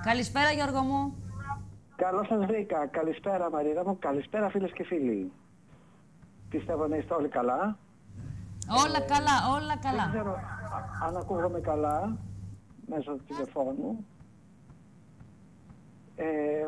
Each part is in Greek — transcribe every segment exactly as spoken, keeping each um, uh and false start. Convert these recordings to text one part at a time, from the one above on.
Καλησπέρα Γιώργο μου. Καλώς σας βρήκα. Καλησπέρα Μαρίνα μου. Καλησπέρα φίλες και φίλοι. Πιστεύω να είστε όλοι καλά. Όλα ε, καλά, όλα καλά. Δεν ξέρω αν ακούγομαι καλά μέσω του τηλεφώνου. Ε,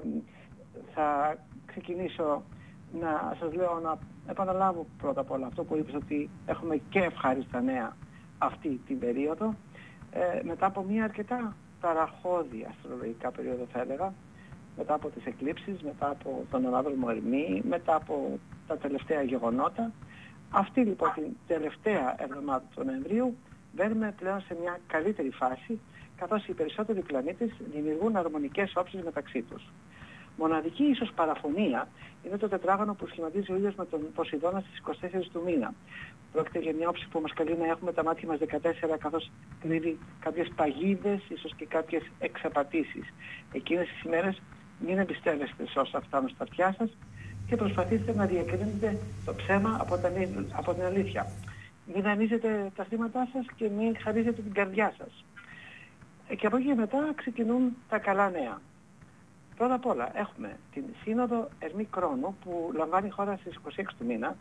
θα ξεκινήσω να σας λέω να επαναλάβω πρώτα απ' όλα αυτό που είπες, ότι έχουμε και ευχάριστα νέα αυτή την περίοδο, ε, μετά από μια αρκετά ταραχώδη αστρολογικά περίοδο θα έλεγα, μετά από τις εκλήψεις, μετά από τον ανάδρομο Ερμή, μετά από τα τελευταία γεγονότα. Αυτή λοιπόν την τελευταία εβδομάδα του Νοεμβρίου μπαίνουμε πλέον σε μια καλύτερη φάση, καθώς οι περισσότεροι πλανήτες δημιουργούν αρμονικές όψεις μεταξύ τους. Μοναδική ίσως παραφωνία είναι το τετράγωνο που σχηματίζει ο ήλιος με τον Ποσειδώνα στις είκοσι τέσσερις του μήνα. Πρόκειται για μια όψη που μας καλεί να έχουμε τα μάτια μας δεκατέσσερα, καθώς κρύβει κάποιες παγίδες, ίσως και κάποιες εξαπατήσεις. Εκείνες τις ημέρες μην εμπιστεύεστε σε όσα φτάνουν στα αυτιά σας και προσπαθήστε να διακρίνετε το ψέμα από, τα, από την αλήθεια. Μην δανείζετε τα θύματά σας και μην χαρίζετε την καρδιά σας. Και από εκεί και μετά ξεκινούν τα καλά νέα. Πρώτα απ' όλα έχουμε την Σύνοδο Ερμή Κρόνου που λαμβάνει η χώρα στις είκοσι έξι του μήνα,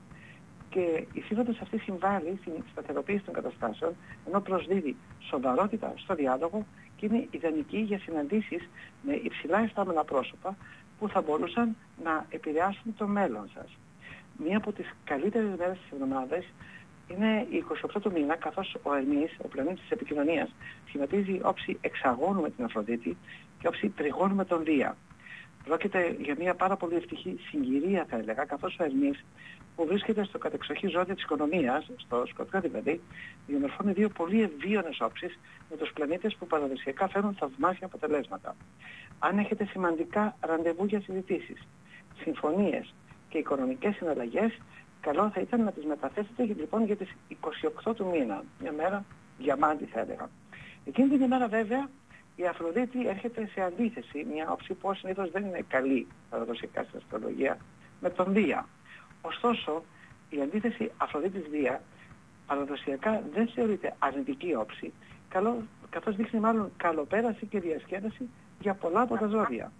και η σύνοδος αυτή συμβάλλει στην σταθεροποίηση των καταστάσεων, ενώ προσδίδει σοβαρότητα στο διάλογο και είναι ιδανική για συναντήσεις με υψηλά αισθάμενα πρόσωπα που θα μπορούσαν να επηρεάσουν το μέλλον σας. Μία από τις καλύτερες μέρες της εβδομάδας είναι η είκοσι οκτώ του μήνα, καθώς ο Ερμής, ο πλανήτης της επικοινωνίας, σχηματίζει όψη εξαγώνου με την Αφροδίτη και όψη τριγώνου με τον Δία. Πρόκειται για μια πάρα πολύ ευτυχή συγκυρία θα έλεγα, καθώς ο Ερμής που βρίσκεται στο κατεξοχή ζώδιο της οικονομίας, στο Σκορπιό δηλαδή, διαμορφώνει δύο πολύ ευβίωνες όψεις με τους πλανήτες που παραδοσιακά φέρνουν θαυμάσια αποτελέσματα. Αν έχετε σημαντικά ραντεβού για συζητήσεις, συμφωνίες και οικονομικές συναλλαγές, καλό θα ήταν να τις μεταθέσετε λοιπόν για τις είκοσι οκτώ του μήνα, μια μέρα διαμάντη θα έλεγα. Εκείνη την ημέρα βέβαια η Αφροδίτη έρχεται σε αντίθεση, μια όψη που συνήθως δεν είναι καλή παραδοσιακά στην αστρολογία, με τον Δία. Ωστόσο, η αντίθεση Αφροδίτης-Δία παραδοσιακά δεν θεωρείται αρνητική όψη, καλό, καθώς δείχνει μάλλον καλοπέραση και διασκέδαση για πολλά από τα ζώδια.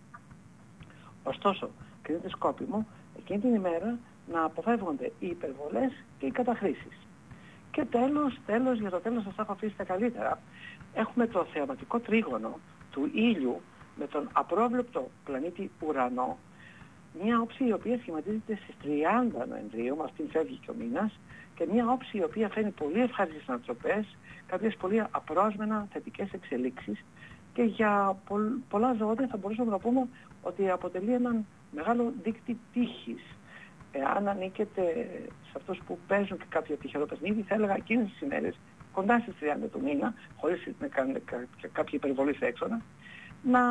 Ωστόσο, κρίνεται σκόπιμο εκείνη την ημέρα να αποφεύγονται οι υπερβολές και οι καταχρήσεις. Και τέλος, τέλος, για το τέλος σας έχω αφήσει τα καλύτερα. Έχουμε το θεαματικό τρίγωνο του ήλιου με τον απρόβλεπτο πλανήτη Ουρανό, μια όψη η οποία σχηματίζεται στις τριάντα Νοεμβρίου, με αυτήν φεύγει και ο μήνας, και μια όψη η οποία φέρνει πολύ ευχάριστες ανατροπές, κάποιες πολύ απρόσμενα θετικές εξελίξεις, και για πολλ, πολλά ζώδια θα μπορούσαμε να πούμε ότι αποτελεί έναν μεγάλο δείκτη τύχης. Εάν ανήκετε σε αυτούς που παίζουν και κάποιο τυχερό παιχνίδι, θα έλεγα εκείνες τις ημέρες, κοντά στις τριάντα του μήνα, χωρίς να κάνετε κάποια υπερβολή σε έξοδα, να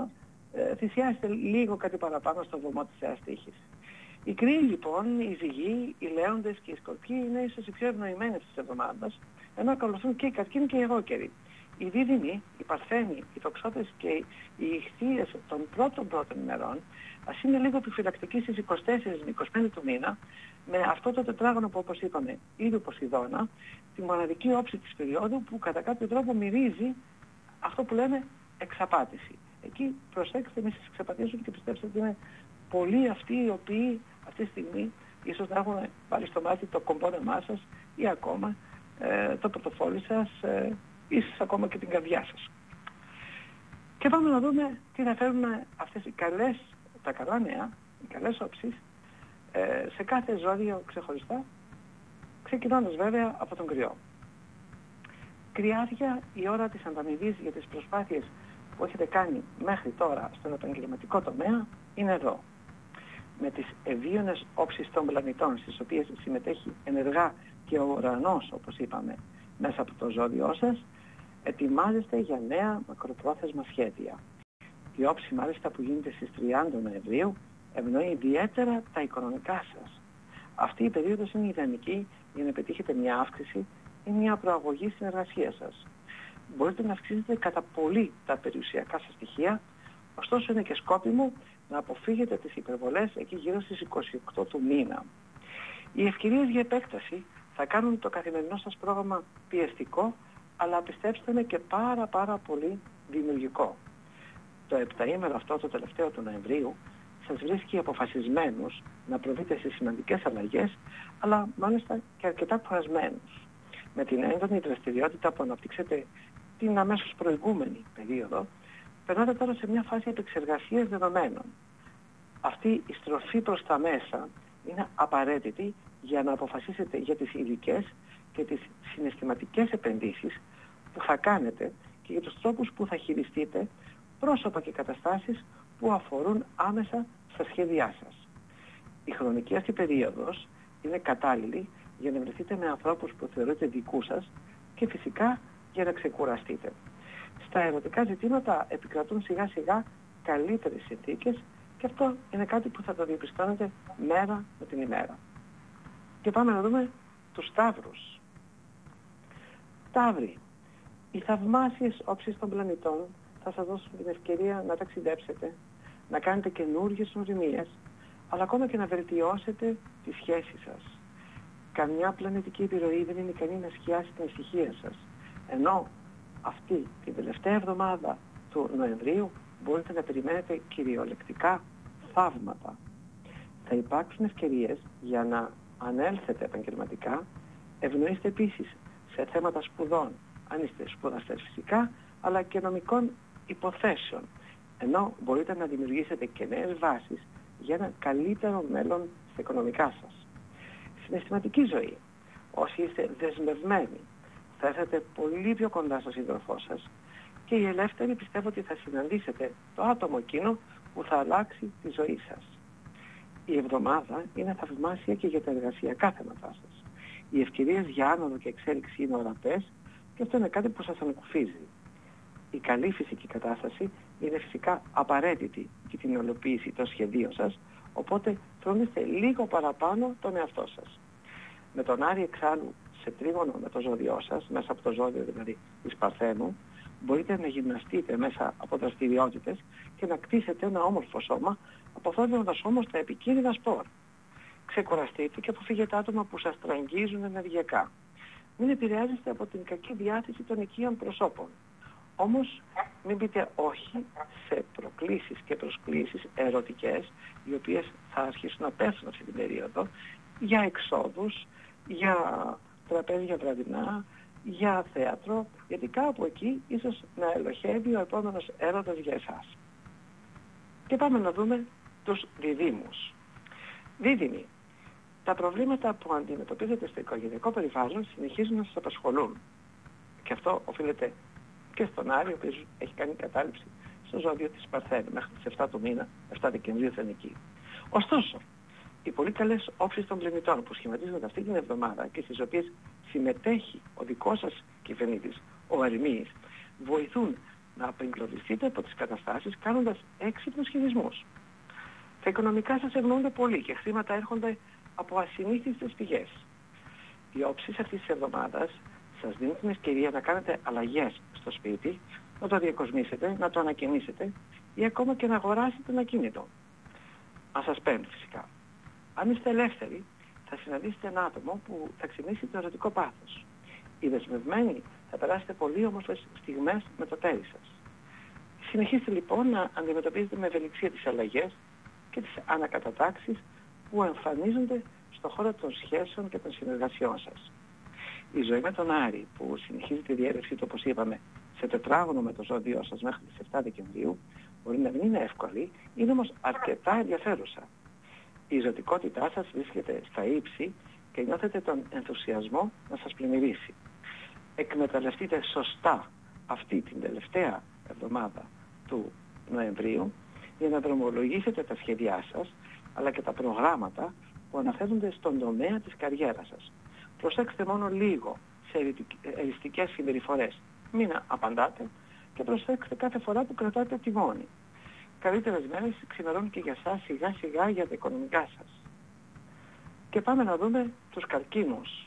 ε, θυσιάσετε λίγο κάτι παραπάνω στο βωμό της θεάς τύχης. Οι Κρύοι λοιπόν, οι Ζυγοί, οι Λέοντες και οι Σκορπιοί είναι ίσως οι πιο ευνοημένες της εβδομάδας, ενώ ακολουθούν και οι Καρκίνοι και οι Αιγόκεροι. Οι Δίδυμοι, οι Παρθένοι, οι Τοξότες και οι Ιχθύες των πρώτων πρώτων ημερών, ας είναι λίγο επιφυλακτικοί στις είκοσι τέσσερις με είκοσι πέντε του μήνα, με αυτό το τετράγωνο που όπως είπαμε, ήλιο Ποσειδώνα, τη μοναδική όψη της περίοδου που κατά κάποιο τρόπο μυρίζει αυτό που λέμε εξαπάτηση. Εκεί προσέξτε, μη σας εξαπατήσουν και πιστέψτε ότι είναι πολλοί αυτοί οι οποίοι αυτή τη στιγμή ίσως να έχουν βάλει στο μάτι το κομπόνεμά σας ή ακόμα ε, το πορτοφόλι σας, ε, ίσως ακόμα και την καρδιά σας. Και πάμε να δούμε τι θα φέρουν αυτές οι καλές, τα καλά νέα, οι καλές όψεις, ε, σε κάθε ζώδιο ξεχωριστά, ξεκινώντας βέβαια από τον Κρυό. Κρυάδια, η ώρα της ανταμοιβής για τις προσπάθειες που έχετε κάνει μέχρι τώρα στον επαγγελματικό τομέα είναι εδώ. Με τις ευίωνες όψεις των πλανητών, στις οποίες συμμετέχει ενεργά και ο ουρανός, όπως είπαμε, μέσα από το ζώδιό σας, ετοιμάζεστε για νέα μακροπρόθεσμα σχέδια. Η όψη μάλιστα που γίνεται στις τριάντα Νοεμβρίου ευνοεί ιδιαίτερα τα οικονομικά σας. Αυτή η περίοδος είναι ιδανική για να πετύχετε μια αύξηση ή μια προαγωγή στην εργασία σας. Μπορείτε να αυξήσετε κατά πολύ τα περιουσιακά σας στοιχεία, ωστόσο είναι και σκόπιμο να αποφύγετε τις υπερβολές εκεί γύρω στις είκοσι οκτώ του μήνα. Οι ευκαιρίες για επέκταση θα κάνουν το καθημερινό σας πρόγραμμα πιεστικό, αλλά πιστέψτε με και πάρα πάρα πολύ δημιουργικό. το επταήμερο αυτό, το τελευταίο του Νοεμβρίου, σας βρίσκει αποφασισμένους να προβείτε σε σημαντικές αλλαγές, αλλά μάλιστα και αρκετά κουρασμένους. Με την έντονη δραστηριότητα που αναπτύξετε την αμέσως προηγούμενη περίοδο, περνάτε τώρα σε μια φάση επεξεργασίας δεδομένων. Αυτή η στροφή προς τα μέσα είναι απαραίτητη για να αποφασίσετε για τις ειδικές και τις συναισθηματικές επενδύσεις που θα κάνετε και για τους τρόπους που θα χειριστείτε πρόσωπα και καταστάσεις που αφορούν άμεσα στα σχέδιά σας. Η χρονική αυτή περίοδος είναι κατάλληλη για να βρεθείτε με ανθρώπους που θεωρείτε δικούς σας και φυσικά για να ξεκουραστείτε. Στα ερωτικά ζητήματα επικρατούν σιγά σιγά καλύτερες συνθήκες και αυτό είναι κάτι που θα το διαπιστώνετε μέρα με την ημέρα. Και πάμε να δούμε τους Ταύρους. Ταύροι, οι θαυμάσιες όψεις των πλανητών θα σας δώσουν την ευκαιρία να ταξιδέψετε, να κάνετε καινούργιες οριμίες, αλλά ακόμα και να βελτιώσετε τη σχέση σας. Καμιά πλανητική επιρροή δεν είναι ικανή να σκιάσει την ησυχία σας. Ενώ αυτή την τελευταία εβδομάδα του Νοεμβρίου μπορείτε να περιμένετε κυριολεκτικά θαύματα. Θα υπάρξουν ευκαιρίες για να ανέλθετε επαγγελματικά, ευνοείστε επίσης σε θέματα σπουδών, αν είστε σπουδαστές φυσικά, αλλά και νομικών υποθέσεων, ενώ μπορείτε να δημιουργήσετε και νέες βάσεις για ένα καλύτερο μέλλον στα οικονομικά σας. Συναισθηματική ζωή. Όσοι είστε δεσμευμένοι, θα έρθετε πολύ πιο κοντά στον σύντροφό σας και οι ελεύθεροι πιστεύω ότι θα συναντήσετε το άτομο εκείνο που θα αλλάξει τη ζωή σας. Η εβδομάδα είναι θαυμάσια και για τα εργασιακά θέματά σας. Οι ευκαιρίες για άνοδο και εξέλιξη είναι ορατές και αυτό είναι κάτι που σας ανακουφίζει. Η καλή φυσική κατάσταση είναι φυσικά απαραίτητη για την υλοποίηση των σχεδίων σας, οπότε φροντίστε λίγο παραπάνω τον εαυτό σας. Με τον Άρη εξάλλου σε τρίγωνο με το ζώδιό σας, μέσα από το ζώδιο δηλαδή της Παρθένου, μπορείτε να γυμναστείτε μέσα από δραστηριότητες και να κτίσετε ένα όμορφο σώμα, αποφεύγοντας όμως τα επικίνδυνα σπορ. Ξεκουραστείτε και αποφύγετε άτομα που σας τραγγίζουν ενεργειακά. Μην επηρεάζεστε από την κακή διάθεση των οικείων προσώπων. Όμως μην πείτε όχι σε προκλήσεις και προσκλήσεις ερωτικές, οι οποίες θα αρχίσουν να πέφτουν αυτή την περίοδο, για εξόδους, για τραπέζια βραδινά, για θέατρο, γιατί κάπου εκεί ίσως να ελοχεύει ο επόμενος έρωτας για εσάς. Και πάμε να δούμε τους διδύμους. Δίδυμοι, τα προβλήματα που αντιμετωπίζετε στο οικογενειακό περιβάλλον συνεχίζουν να σας απασχολούν. Και αυτό οφείλεται και στον Άρη, ο οποίος έχει κάνει κατάληψη στο ζώδιο της Παρθένου μέχρι τις επτά του μήνα, επτά Δεκεμβρίου θα είναι εκεί. Ωστόσο, οι πολύ καλές όψεις των πλανητών που σχηματίζονται αυτή την εβδομάδα και στις οποίες συμμετέχει ο δικός σας κυβερνήτης, ο Ερημής, βοηθούν να απεγκλωβιστείτε από τις καταστάσεις κάνοντας έξυπνους σχεδιασμούς. Τα οικονομικά σας ευνοούνται πολύ και χρήματα έρχονται από ασυνήθιστες πηγές. Οι όψεις αυτής της εβδομάδας σας δίνουν την ευκαιρία να κάνετε αλλαγές στο σπίτι, να το διακοσμήσετε, να το ανακαινήσετε ή ακόμα και να αγοράσετε ένα κίνητο. Αν σας παίρνει φυσικά. Αν είστε ελεύθεροι, θα συναντήσετε ένα άτομο που θα ξυνήσει το ερωτικό πάθος. Οι δεσμευμένοι θα περάσετε πολύ όμορφες στιγμές με το τέρι σας. Συνεχίστε λοιπόν να αντιμετωπίζετε με ευελιξία τις αλλαγές και τις ανακατατάξεις που εμφανίζονται στον χώρο των σχέσεων και των συνεργασιών σας. Η ζωή με τον Άρη, που συνεχίζει τη διέρευση του, όπως είπαμε, σε τετράγωνο με το ζώδιό σας μέχρι τις επτά Δεκεμβρίου, μπορεί να μην είναι εύκολη, είναι όμως αρκετά ενδιαφέρουσα. Η ζωτικότητά σας βρίσκεται στα ύψη και νιώθετε τον ενθουσιασμό να σας πλημμυρίσει. Εκμεταλλευτείτε σωστά αυτή την τελευταία εβδομάδα του Νοεμβρίου για να δρομολογήσετε τα σχέδιά σας, αλλά και τα προγράμματα που αναφέρονται στον τομέα της καριέρας σας. Προσέξτε μόνο λίγο σε εριστικές συμπεριφορές. Μην απαντάτε και προσέξτε κάθε φορά που κρατάτε τιμόνι. Καλύτερες μέρες ξημερώνουν και για σας σιγά σιγά για τα οικονομικά σας. Και πάμε να δούμε τους καρκίνους.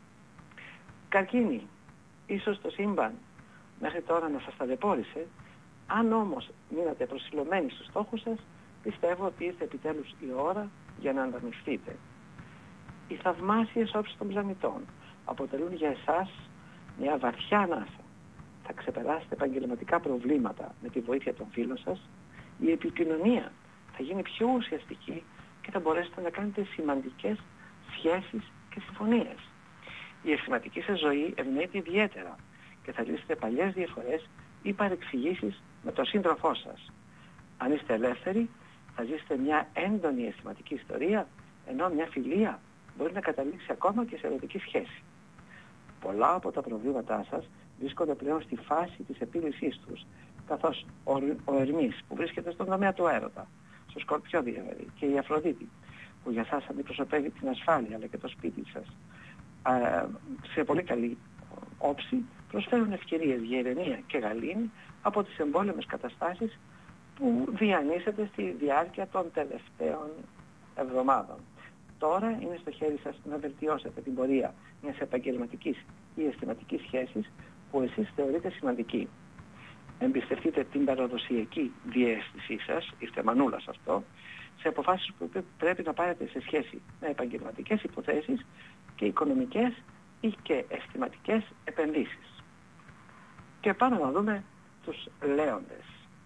Καρκίνοι, ίσως το σύμπαν μέχρι τώρα να σας ταλαιπώρησε, αν όμως μείνατε προσιλωμένοι στους στόχους σας, πιστεύω ότι ήρθε επιτέλους η ώρα για να ανταμυφθείτε. Οι θαυμάσιες όψεις των πλανητών αποτελούν για εσάς μια βαθιά ανάσα. θα ξεπεράσετε επαγγελματικά προβλήματα με τη βοήθεια των φίλων σας, η επικοινωνία θα γίνει πιο ουσιαστική και θα μπορέσετε να κάνετε σημαντικές σχέσεις και συμφωνίες. Η αισθηματική σας ζωή ευνοείται ιδιαίτερα και θα λύσετε παλιές διαφορές ή παρεξηγήσεις με τον σύντροφό σας. Αν είστε ελεύθεροι, θα ζήσετε μια έντονη αισθηματική ιστορία, ενώ μια φιλία μπορεί να καταλήξει ακόμα και σε ερωτική σχέση. Πολλά από τα προβλήματά σας βρίσκονται πλέον στη φάση της επίλυσής τους, καθώς ο, ο Ερμής που βρίσκεται στον τομέα του έρωτα, στο Σκορπιό δηλαδή, και η Αφροδίτη που για σας αντιπροσωπεύει την ασφάλεια αλλά και το σπίτι σας, α, σε πολύ καλή όψη προσφέρουν ευκαιρίες για ειρηνεία και γαλήνη από τις εμπόλεμες καταστάσεις που διανύσετε στη διάρκεια των τελευταίων εβδομάδων. Τώρα είναι στο χέρι σας να βελτιώσετε την πορεία μιας επαγγελματικής ή αισθηματικής σχέσης που εσείς θεωρείτε σημαντική. Εμπιστευτείτε την παραδοσιακή διαίσθησή σας, είστε μανούλα σε αυτό, σε αποφάσεις που πρέπει να πάρετε σε σχέση με επαγγελματικές υποθέσεις και οικονομικές ή και αισθηματικές επενδύσεις. Και πάμε να δούμε τους λέοντες.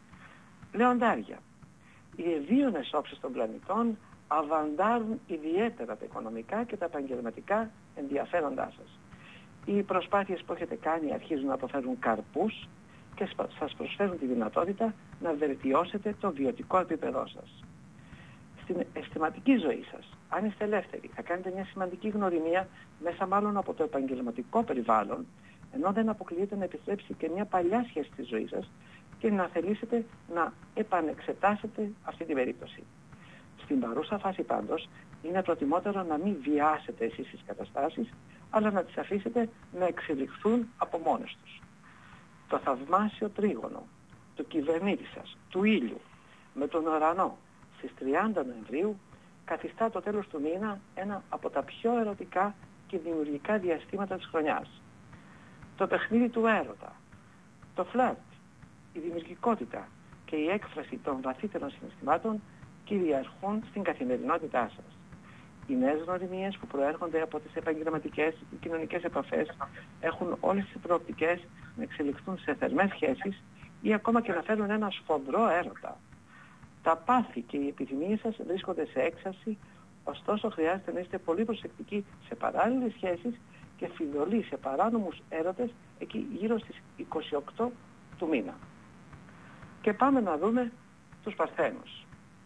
Λεοντάρια. Οι ευίωνες όψεις των πλανητών αβαντάρουν ιδιαίτερα τα οικονομικά και τα επαγγελματικά ενδιαφέροντά σας. Οι προσπάθειες που έχετε κάνει αρχίζουν να αποφέρουν καρπούς και σας προσφέρουν τη δυνατότητα να βελτιώσετε το βιωτικό επίπεδό σας. Στην αισθηματική ζωή σας, αν είστε ελεύθεροι, θα κάνετε μια σημαντική γνωριμία μέσα μάλλον από το επαγγελματικό περιβάλλον, ενώ δεν αποκλείεται να επιστρέψει και μια παλιά σχέση της ζωής σας και να θελήσετε να επανεξετάσετε αυτή την περίπτωση. Στην παρούσα φάση πάντως είναι προτιμότερο να μην βιάσετε εσείς τις καταστάσεις, αλλά να τις αφήσετε να εξελιχθούν από μόνες τους. Το θαυμάσιο τρίγωνο του κυβερνήτη σας, του ήλιου, με τον ουρανό στις τριάντα Νοεμβρίου καθιστά το τέλος του μήνα ένα από τα πιο ερωτικά και δημιουργικά διαστήματα της χρονιάς. Το παιχνίδι του έρωτα, το φλερτ, η δημιουργικότητα και η έκφραση των βαθύτερων συναισθημάτων κυριαρχούν στην καθημερινότητά σας. Οι νέες γνωριμίες που προέρχονται από τις επαγγελματικές και κοινωνικές επαφές έχουν όλες τις προοπτικές να εξελιχθούν σε θερμές σχέσεις ή ακόμα και να φέρουν ένα σφοδρό έρωτα. Τα πάθη και οι επιθυμίες σας βρίσκονται σε έξαρση, ωστόσο χρειάζεται να είστε πολύ προσεκτικοί σε παράλληλες σχέσεις και φιδωλοί σε παράνομους έρωτες εκεί γύρω στις είκοσι οκτώ του μήνα. Και πάμε να δούμε τους Παρθένους.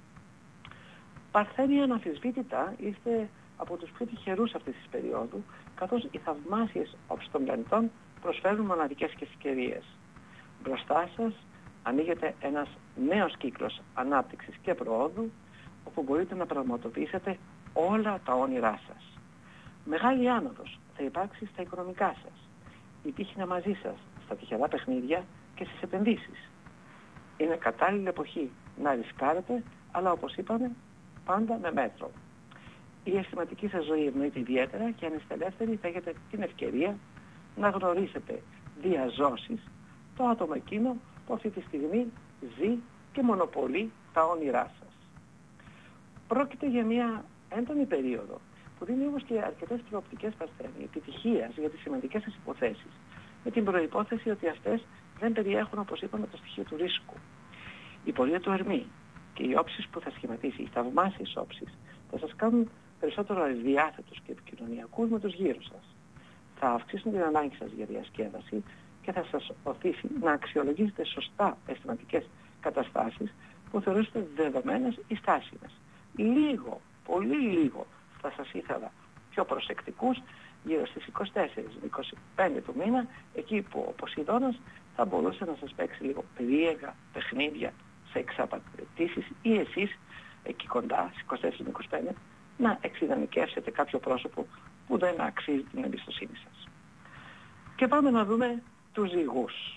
Παρθένοι αναμφισβήτητα είστε από τους πιο τυχερούς αυτής της περίοδου, καθώς οι θαυμάσιες όψεις των πλανητών προσφέρουν μοναδικές ευκαιρίες. Μπροστά σας ανοίγεται ένας νέος κύκλος ανάπτυξης και προόδου, όπου μπορείτε να πραγματοποιήσετε όλα τα όνειρά σας. Μεγάλη άνοδος θα υπάρξει στα οικονομικά σας. Η τύχη είναι μαζί σας στα τυχερά παιχνίδια και στις επενδύσεις. Είναι κατάλληλη εποχή να ρισκάρετε, αλλά όπως είπαμε, πάντα με μέτρο. Η αισθηματική σας ζωή ευνοείται ιδιαίτερα και αν είστε ελεύθεροι θα έχετε την ευκαιρία να γνωρίσετε διαζώσεις το άτομο εκείνο που αυτή τη στιγμή ζει και μονοπολεί τα όνειρά σας. Πρόκειται για μια έντονη περίοδο που δίνει όμως και αρκετές προοπτικές Παρθένοι επιτυχίας για τις σημαντικές σας υποθέσεις, με την προϋπόθεση ότι αυτές δεν περιέχουν, όπως είπαμε, το στοιχείο του ρίσκου. Η πορεία του Ερμή και οι όψεις που θα σχηματίσει, οι θαυμάσιες όψεις, θα σας κάνουν περισσότερο ευδιάθετους και επικοινωνιακούς με τους γύρω σας. Θα αυξήσουν την ανάγκη σας για διασκέδαση και θα σας οθήσει να αξιολογήσετε σωστά αισθηματικές καταστάσεις που θεωρήσετε δεδομένες ή στάσιμες. Λίγο, πολύ λίγο θα σας ήθελα πιο προσεκτικούς γύρω στις είκοσι τέσσερις με είκοσι πέντε του μήνα, εκεί που ο Ποσειδώνας θα μπορούσε να σας παίξει λίγο περίεργα παιχνίδια σε εξαπατήσεις ή εσείς εκεί κοντά στις είκοσι τέσσερις με είκοσι πέντε να εξειδανικεύσετε κάποιο πρόσωπο που δεν αξίζει την εμπιστοσύνη σας. Και πάμε να δούμε τους ζυγούς.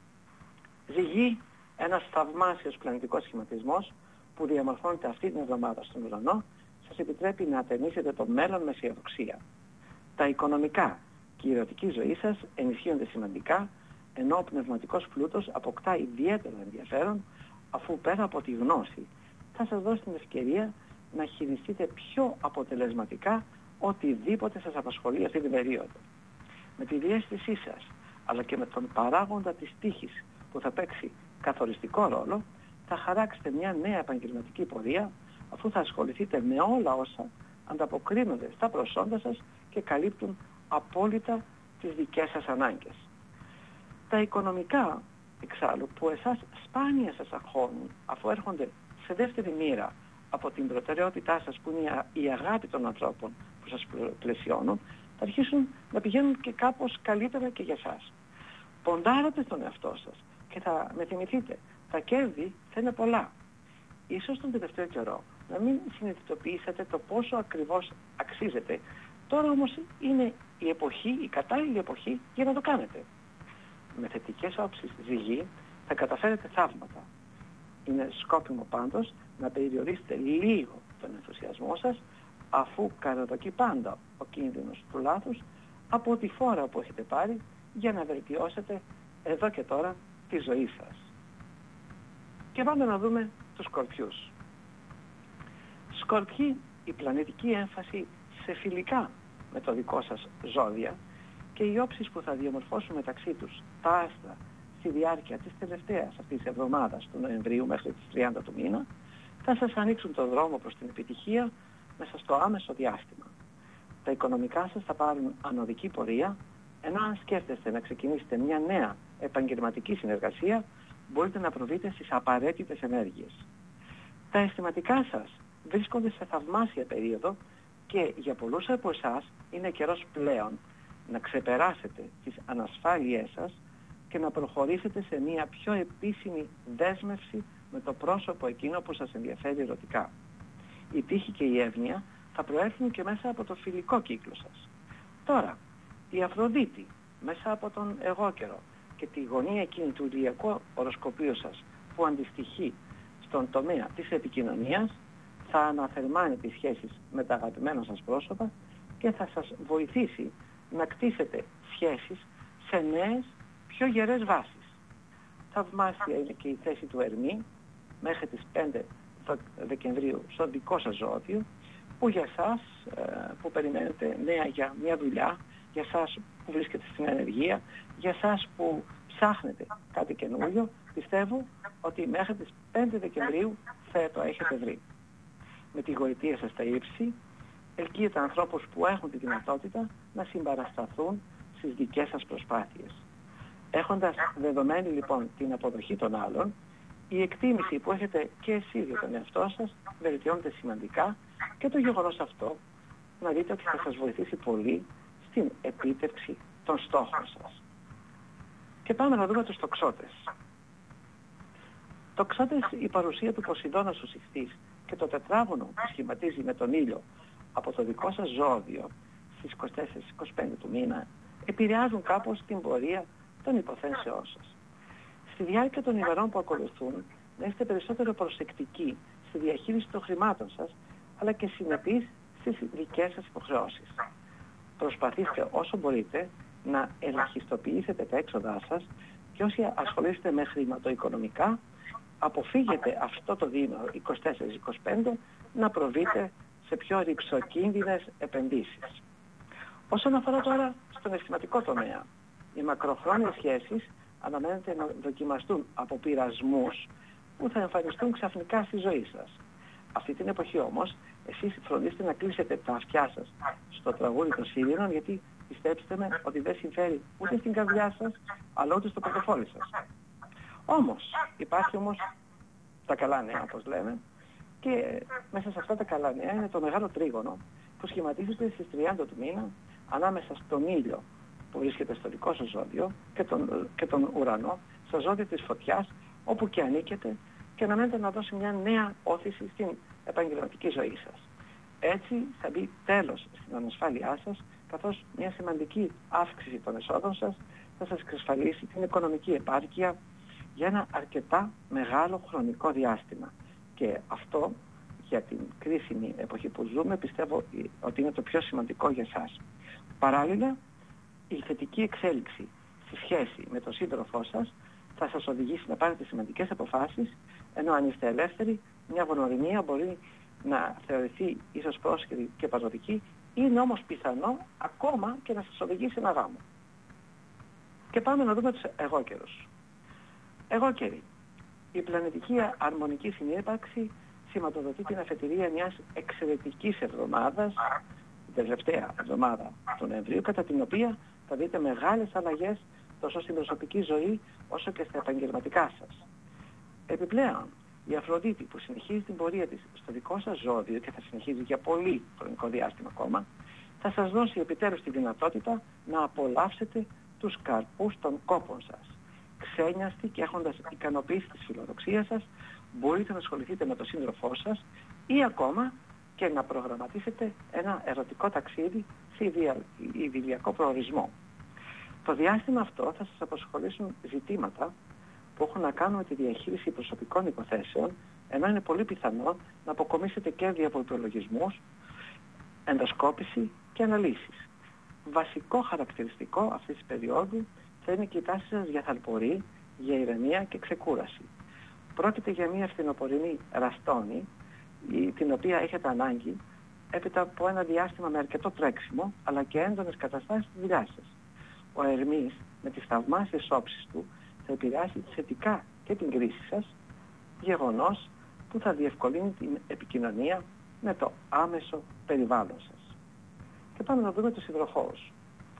Ζυγή, ένας θαυμάσιος πλανητικός σχηματισμός που διαμορφώνεται αυτή την εβδομάδα στον ουρανό, σας επιτρέπει να ατενίσετε το μέλλον με αισιοδοξία. Τα οικονομικά και η ερωτική ζωή σας ενισχύονται σημαντικά, ενώ ο πνευματικός πλούτος αποκτά ιδιαίτερο ενδιαφέρον, αφού πέρα από τη γνώση θα σας δώσει την ευκαιρία να χειριστείτε πιο αποτελεσματικά οτιδήποτε σας απασχολεί αυτή την περίοδο. Με τη διαίσθησή σας, αλλά και με τον παράγοντα της τύχης που θα παίξει καθοριστικό ρόλο, θα χαράξετε μια νέα επαγγελματική πορεία, αφού θα ασχοληθείτε με όλα όσα ανταποκρίνονται στα προσόντα σας και καλύπτουν απόλυτα τις δικές σας ανάγκες. Τα οικονομικά, εξάλλου, που εσάς σπάνια σας αγχώνουν, αφού έρχονται σε δεύτερη μοίρα από την προτεραιότητά σας, που είναι η αγάπη των ανθρώπων που σας πλαισιώνουν, θα αρχίσουν να πηγαίνουν και κάπως καλύτερα και για εσάς. Ποντάρατε στον εαυτό σας και θα με θυμηθείτε, τα κέρδη θα είναι πολλά. Ίσως τον τελευταίο καιρό να μην συνειδητοποιήσατε το πόσο ακριβώς αξίζετε. Τώρα όμως είναι η εποχή, η κατάλληλη εποχή για να το κάνετε. Με θετικές όψεις ζυγή θα καταφέρετε θαύματα. Είναι σκόπιμο πάντως να περιορίσετε λίγο τον ενθουσιασμό σας, αφού καταδοκεί πάντα ο κίνδυνος του λάθους από τη φόρα που έχετε πάρει για να βελτιώσετε εδώ και τώρα τη ζωή σας. Και πάμε να δούμε τους Σκορπιούς. Σκορπιοί, η πλανητική έμφαση σε φιλικά με το δικό σας ζώδια και οι όψεις που θα διαμορφώσουν μεταξύ τους τα άστρα στη διάρκεια της τελευταίας αυτής της εβδομάδας του Νοεμβρίου μέχρι τις τριάντα του μήνα θα σας ανοίξουν τον δρόμο προς την επιτυχία μέσα στο άμεσο διάστημα. Τα οικονομικά σας θα πάρουν ανωδική πορεία, ενώ αν σκέφτεστε να ξεκινήσετε μια νέα επαγγελματική συνεργασία, μπορείτε να προβείτε στις απαραίτητες ενέργειες. Τα αισθηματικά σας βρίσκονται σε θαυμάσια περίοδο και για πολλούς από εσάς είναι καιρός πλέον να ξεπεράσετε τις ανασφάλειές σας και να προχωρήσετε σε μια πιο επίσημη δέσμευση με το πρόσωπο εκείνο που σας ενδιαφέρει ερωτικά. Η τύχη και η εύνοια θα προέρχουν και μέσα από το φιλικό κύκλο σας. Τώρα, η Αφροδίτη μέσα από τον εγώ καιρό και τη γωνία εκείνη του ηλιακού οροσκοπίου σας που αντιστοιχεί στον τομέα της επικοινωνίας θα αναθερμάνει τις σχέσεις με τα αγαπημένα σας πρόσωπα και θα σας βοηθήσει να κτίσετε σχέσεις σε νέες, πιο γερές βάσεις. Θαυμάσια είναι και η θέση του Ερμή μέχρι τις πέντε Δεκεμβρίου στο δικό σας ζώδιο, που για σας που περιμένετε νέα για μια δουλειά, για σας που βρίσκεται στην ενεργεία, για σας που ψάχνετε κάτι καινούριο, πιστεύω ότι μέχρι τις πέντε Δεκεμβρίου θα το έχετε βρει. Με τη γοητεία σας στα ύψη, ελκύετε ανθρώπους που έχουν τη δυνατότητα να συμπαρασταθούν στις δικές σας προσπάθειες. Έχοντας δεδομένη λοιπόν την αποδοχή των άλλων, η εκτίμηση που έχετε και εσείς για τον εαυτό σας βελτιώνεται σημαντικά και το γεγονός αυτό να δείτε ότι θα σας βοηθήσει πολύ στην επίτευξη των στόχων σας. Και πάμε να δούμε τους τοξότες. Τοξότες, η παρουσία του Ποσειδώνα στους Ιχθύς και το τετράγωνο που σχηματίζει με τον ήλιο από το δικό σας ζώδιο στις είκοσι τέσσερα είκοσι πέντε του μήνα επηρεάζουν κάπως την πορεία των υποθέσεών σας. Στη διάρκεια των ημερών που ακολουθούν να είστε περισσότερο προσεκτικοί στη διαχείριση των χρημάτων σας, αλλά και συνεπείς στις δικές σας υποχρεώσεις. Προσπαθήστε όσο μπορείτε να ελαχιστοποιήσετε τα έξοδά σας και όσοι ασχολείστε με χρηματοοικονομικά, αποφύγετε αυτό το διήμερο είκοσι τέσσερα είκοσι πέντε να προβείτε σε πιο ρηψοκίνδυνες επενδύσεις. Όσον αφορά τώρα στον αισθηματικό τομέα, οι μακροχρόνιες σχέσεις αναμένεται να δοκιμαστούν από πειρασμούς που θα εμφανιστούν ξαφνικά στη ζωή σας. Αυτή την εποχή όμως, εσείς φροντίστε να κλείσετε τα αυτιά σας στο τραγούδι των Σύρινων, γιατί πιστέψτε με ότι δεν συμφέρει ούτε στην καρδιά σας, αλλά ούτε στο πορτοφόλι σας. Όμως, υπάρχει όμως τα καλά νέα, όπως λέμε, και μέσα σε αυτά τα καλά νέα είναι το μεγάλο τρίγωνο που σχηματίζεται στις τριάντα του μήνα ανάμεσα στον ήλιο που βρίσκεται στο δικό σας ζώδιο και τον, και τον ουρανό, στο ζώδιο της φωτιάς, όπου και ανήκετε, και αναμένετε να δώσει μια νέα όθηση στην επαγγελματική ζωή σας. Έτσι θα μπει τέλος στην ανασφάλειά σας, καθώς μια σημαντική αύξηση των εσόδων σας θα σας εξασφαλίσει την οικονομική επάρκεια για ένα αρκετά μεγάλο χρονικό διάστημα. Και αυτό για την κρίσιμη εποχή που ζούμε πιστεύω ότι είναι το πιο σημαντικό για εσάς. Παράλληλα, η θετική εξέλιξη στη σχέση με τον σύντροφό σας θα σας οδηγήσει να πάρετε σημαντικές αποφάσεις, ενώ αν είστε ελεύθεροι, μια γνωριμία μπορεί να θεωρηθεί ίσως πρόσχερη και παζωτική, είναι όμως πιθανό ακόμα και να σας οδηγήσει σε ένα γάμο. Και πάμε να δούμε τους εγώκερους. Εγώκεροι. Η πλανητική αρμονική συνύπαρξη σηματοδοτεί την αφετηρία μιας εξαιρετικής εβδομάδας, την τελευταία εβδομάδα του Νοεμβρίου, κατά την οποία θα δείτε μεγάλες αλλαγές τόσο στην προσωπική ζωή όσο και στα επαγγελματικά σας. Επιπλέον, η Αφροδίτη που συνεχίζει την πορεία της στο δικό σας ζώδιο και θα συνεχίζει για πολύ χρονικό διάστημα ακόμα, θα σας δώσει επιτέλους τη δυνατότητα να απολαύσετε τους καρπούς των κόπων σας. Ξένιαστοι και έχοντας ικανοποιήσει τη φιλοδοξία σας, μπορείτε να ασχοληθείτε με τον σύντροφό σας ή ακόμα και να προγραμματίσετε ένα ερωτικό ταξίδι σε ιδηλιακό προορισμό. Το διάστημα αυτό θα σας απασχολήσουν ζητήματα που έχουν να κάνουν με τη διαχείριση προσωπικών υποθέσεων, ενώ είναι πολύ πιθανό να αποκομίσετε κέρδη από υπολογισμούς, ενδοσκόπηση και αναλύσεις. Βασικό χαρακτηριστικό αυτής της περίοδου θα είναι και η τάση σας για θαλπορή, για ηρεμία και ξεκούραση. Πρόκειται για μια φθινοπορεινή ραστόνη, την οποία έχετε ανάγκη έπειτα από ένα διάστημα με αρκετό τρέξιμο, αλλά και έντονες καταστάσεις στη δουλειά σας. Ο Ερμής, με τις θαυμάσιες όψεις του, θα επηρεάσει θετικά και την κρίση σας, γεγονός που θα διευκολύνει την επικοινωνία με το άμεσο περιβάλλον σας. Και πάμε να δούμε τους υδροχόους.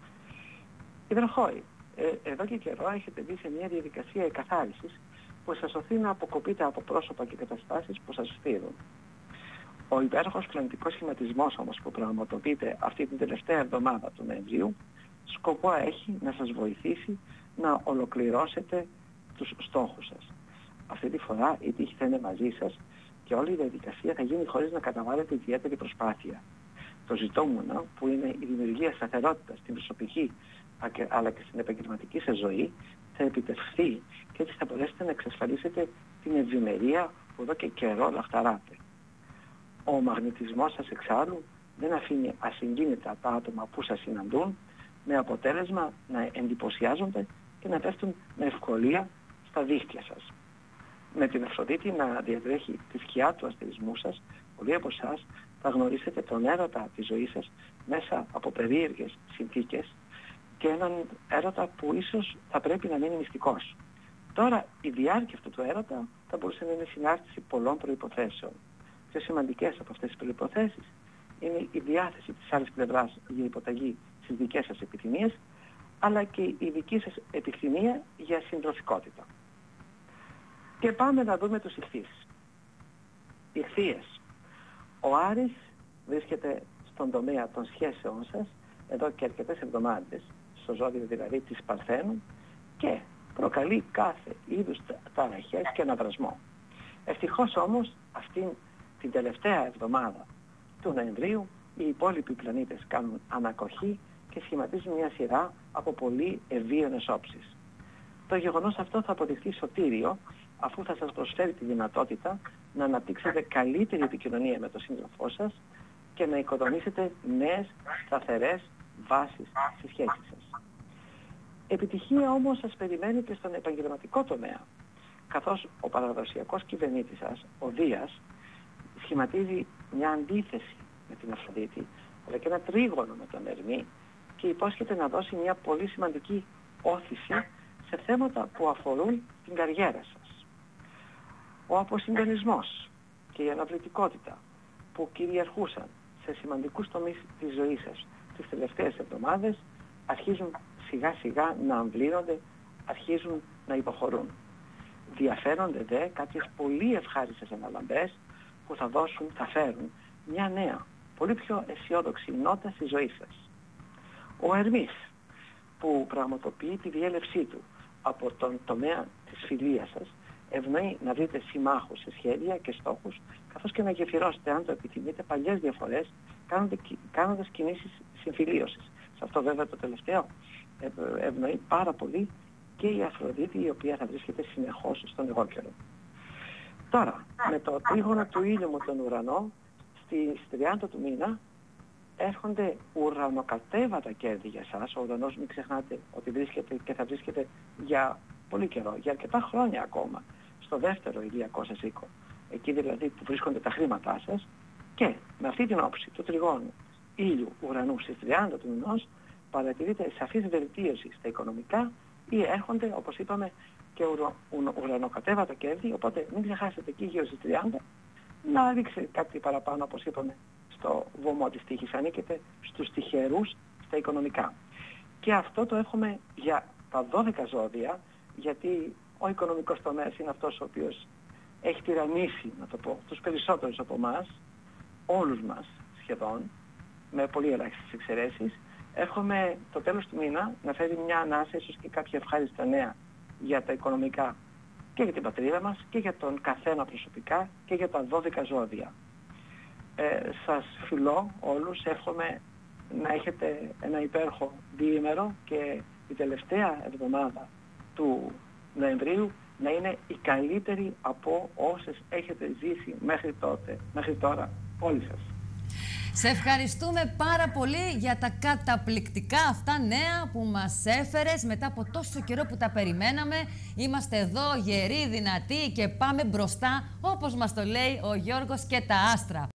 Υδροχόοι, ε, εδώ και καιρό έχετε μπει σε μια διαδικασία εκαθάρισης που σας οθεί να αποκοπείτε από πρόσωπα και καταστάσεις που σας φθείρουν. Ο υπέροχος πλανητικός σχηματισμός όμως που πραγματοποιείται αυτή την τελευταία εβδομάδα του Νοεμβρίου σκοπό έχει να σας βοηθήσει να ολοκληρώσετε τους στόχους σας. Αυτή τη φορά η τύχη θα είναι μαζί σας και όλη η διαδικασία θα γίνει χωρίς να καταβάλλετε ιδιαίτερη προσπάθεια. Το ζητούμενο, που είναι η δημιουργία σταθερότητας στην προσωπική αλλά και στην επαγγελματική σας ζωή, θα επιτευχθεί και έτσι θα μπορέσετε να εξασφαλίσετε την ευημερία που εδώ και καιρό λαχταράτε. Ο μαγνητισμός σας εξάλλου δεν αφήνει ασυγκίνητα τα άτομα που σας συναντούν, με αποτέλεσμα να εντυπωσιάζονται και να πέφτουν με ευκολία στα δίχτυα σας. Με την Αφροδίτη να διατρέχει τη σκιά του αστερισμού σας, πολλοί από εσάς θα γνωρίσετε τον έρωτα της ζωής σας μέσα από περίεργες συνθήκες και έναν έρωτα που ίσως θα πρέπει να μείνει μυστικός. Τώρα η διάρκεια αυτού του έρωτα θα μπορούσε να είναι συνάρτηση πολλών προϋποθέσεων. Πιο σημαντικές από αυτές τις προϋποθέσεις είναι η διάθεση της άλλης πλευράς για υποταγή στις δικές σας επιθυμίες, αλλά και η δική σας επιθυμία για συντροφικότητα. Και πάμε να δούμε τους ιχθύες. Ιχθύες. Ο Άρης βρίσκεται στον τομέα των σχέσεών σας εδώ και αρκετές εβδομάδες, στο ζώδιο δηλαδή της Παρθένου, και προκαλεί κάθε είδους ταραχές και αναβρασμό. Ευτυχώς όμως αυτήν την τελευταία εβδομάδα του Νοεμβρίου οι υπόλοιποι πλανήτες κάνουν ανακοχή και σχηματίζουν μια σειρά από πολύ ευίωνες όψεις. Το γεγονός αυτό θα αποδειχθεί σωτήριο, αφού θα σας προσφέρει τη δυνατότητα να αναπτύξετε καλύτερη επικοινωνία με τον σύντροφό σας και να οικοδομήσετε νέες σταθερές βάσεις στη σχέση σας. Επιτυχία όμως σας περιμένει και στον επαγγελματικό τομέα, καθώς ο παραδοσιακός κυβερνήτης σας, ο Δίας, σχηματίζει μια αντίθεση με την Αφροδίτη, αλλά και ένα τρίγωνο με τον Ερμή και υπόσχεται να δώσει μια πολύ σημαντική όθηση σε θέματα που αφορούν την καριέρα σας. Ο αποσυντονισμός και η αναβλητικότητα που κυριαρχούσαν σε σημαντικούς τομείς της ζωής σας τις τελευταίες εβδομάδες αρχίζουν σιγά σιγά να αμβλύνονται, αρχίζουν να υποχωρούν. Διαφέρονται δε κάποιες πολύ ευχάριστες αναλαμπές που θα δώσουν, θα φέρουν μια νέα, πολύ πιο αισιόδοξη νότα στη ζωή σας. Ο Ερμής, που πραγματοποιεί τη διέλευσή του από τον τομέα της φιλίας σας, ευνοεί να βρείτε συμμάχους σε σχέδια και στόχους, καθώς και να γεφυρώσετε, αν το επιθυμείτε, παλιές διαφορές, κάνοντας κινήσεις συμφιλίωσης. Σε αυτό βέβαια το τελευταίο ευνοεί πάρα πολύ και η Αφροδίτη, η οποία θα βρίσκεται συνεχώς στον εγώκερο. Τώρα, με το τρίγωνο του ήλιου με τον ουρανό, στις τριάντα του μήνα έρχονται ουρανοκατέβατα κέρδη για σας. Ο ουρανός, μην ξεχνάτε ότι βρίσκεται και θα βρίσκεται για πολύ καιρό, για αρκετά χρόνια ακόμα, στο δεύτερο ηλιακό σας οίκο. Εκεί δηλαδή που βρίσκονται τα χρήματά σας, και με αυτή την όψη του τριγώνου ήλιου ουρανού στις τριάντα του μηνός παρατηρείται σαφής βελτίωση στα οικονομικά ή έρχονται, όπως είπαμε, και ουρα, ου, ουρανοκατέβατα κέρδη, οπότε μην ξεχάσετε εκεί γύρω στις τριάντα να ρίξει κάτι παραπάνω, όπως είπαμε, στο βωμό της τύχης. Ανήκετε στους τυχερούς στα οικονομικά. Και αυτό το έχουμε για τα δώδεκα ζώδια, γιατί ο οικονομικός τομέας είναι αυτός ο οποίος έχει τυραννίσει, να το πω, τους περισσότερους από εμάς, όλους μας σχεδόν, με πολύ ελάχιστες εξαιρέσεις. Έχουμε το τέλος του μήνα να φέρει μια ανάσα, ίσως και κάποια ευχάριστα νέα για τα οικονομικά και για την πατρίδα μας και για τον καθένα προσωπικά και για τα δώδεκα ζώδια. Ε, σας φιλώ όλους, εύχομαι να έχετε ένα υπέροχο διήμερο και η τελευταία εβδομάδα του Νοεμβρίου να είναι η καλύτερη από όσες έχετε ζήσει μέχρι τότε, μέχρι τώρα όλοι σας. Σε ευχαριστούμε πάρα πολύ για τα καταπληκτικά αυτά νέα που μας έφερες μετά από τόσο καιρό που τα περιμέναμε. Είμαστε εδώ γεροί, δυνατοί και πάμε μπροστά, όπως μας το λέει ο Γιώργος και τα άστρα.